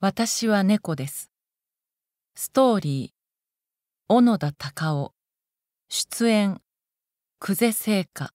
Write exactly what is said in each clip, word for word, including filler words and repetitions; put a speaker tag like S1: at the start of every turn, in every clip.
S1: 私は猫です。ストーリー、小野田隆夫。出演、久世聖華。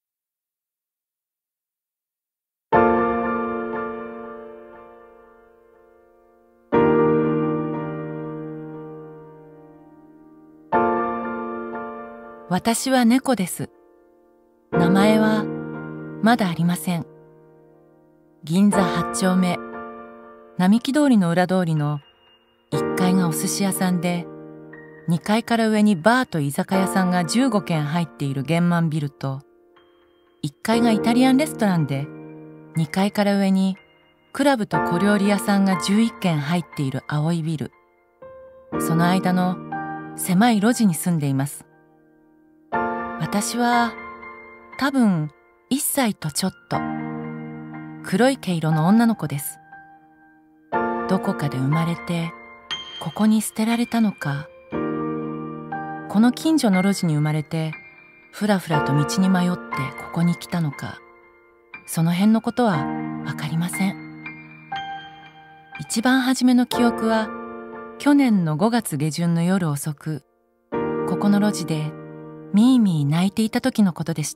S1: 私は猫です。名前はまだありません。銀座はち丁目、並木通りの裏通りのいっかいがお寿司屋さんで、にかいから上にバーと居酒屋さんがじゅうごけん入っている玄満ビルと、いっかいがイタリアンレストランで、にかいから上にクラブと小料理屋さんがじゅういっけん入っている青いビル。その間の狭い路地に住んでいます。私は多分いっさいとちょっと。黒い毛色の女の子です。どこかで生まれてここに捨てられたのか、この近所の路地に生まれてふらふらと道に迷ってここに来たのか、その辺のことはわかりません。一番初めの記憶は去年のごがつ下旬の夜遅く、ここの路地でミーミー泣いていた時のことでした。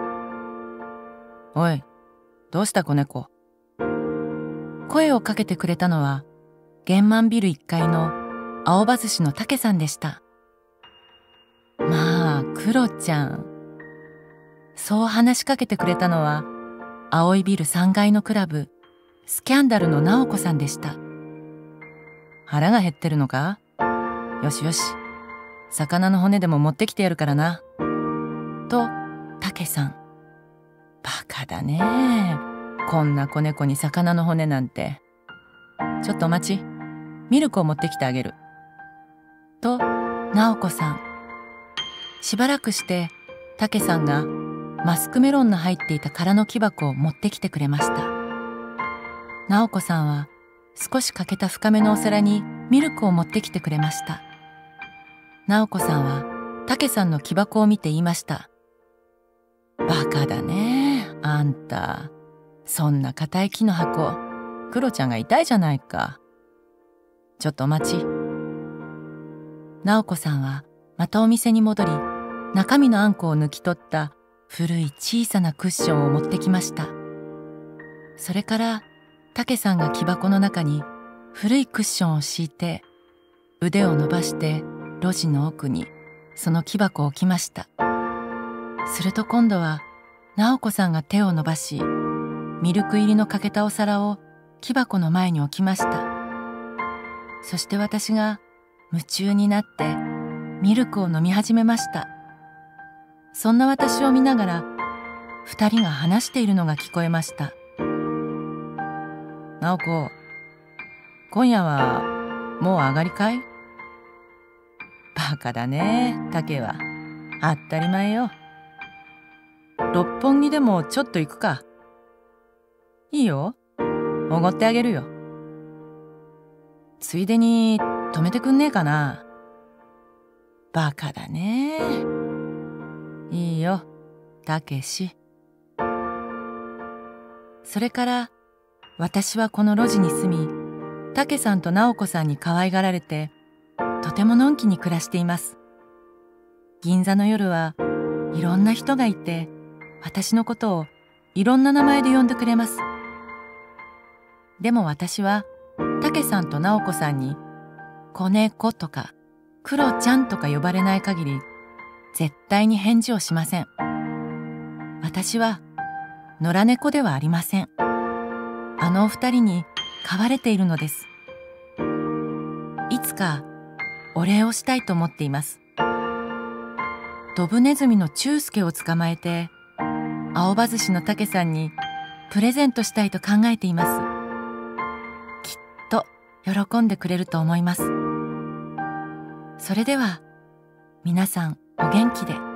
S1: おい、どうした子猫。声をかけてくれたのは玄満ビルいっかいの青葉寿司のたけさんでした。まあクロちゃん。そう話しかけてくれたのは青いビルさんがいのクラブスキャンダルの直子さんでした。腹が減ってるのか。よしよし、魚の骨でも持ってきてやるからな。とたけさん。バカだね。こんな子猫に魚の骨なんて。ちょっとお待ち、ミルクを持ってきてあげる。と直子さん。しばらくしてたけさんがマスクメロンの入っていた空の木箱を持ってきてくれました。直子さんは少し欠けた深めのお皿にミルクを持ってきてくれました。直子さんはたけさんの木箱を見て言いました。バカだね、あんた。そんな硬い木の箱、クロちゃんが痛いじゃないか。ちょっとお待ち。直子さんはまたお店に戻り、中身のあんこを抜き取った古い小さなクッションを持ってきました。それからたけさんが木箱の中に古いクッションを敷いて、腕を伸ばして路地の奥にその木箱を置きました。すると今度は直子さんが手を伸ばし、ミルク入りの欠けたお皿を木箱の前に置きました。そして私が夢中になってミルクを飲み始めました。そんな私を見ながら二人が話しているのが聞こえました。直子、今夜はもう上がりかい。バカだね、竹は。当たり前よ。六本木でもちょっと行くか。いいよ、おごってあげるよ。ついでに泊めてくんねえかな。バカだね。いいよ、たけし。それから私はこの路地に住み、たけさんと直子さんに可愛がられて、とてものんきに暮らしています。銀座の夜はいろんな人がいて、私のことをいろんな名前で呼んでくれます。でも私はたけさんと直子さんに子猫とかクロちゃんとか呼ばれない限り絶対に返事をしません。私は野良猫ではありません。あのお二人に飼われているのです。いつかお礼をしたいと思っています。ドブネズミのチュウスケを捕まえて青葉寿司のたけさんにプレゼントしたいと考えています。きっと喜んでくれると思います。それでは皆さんお元気で。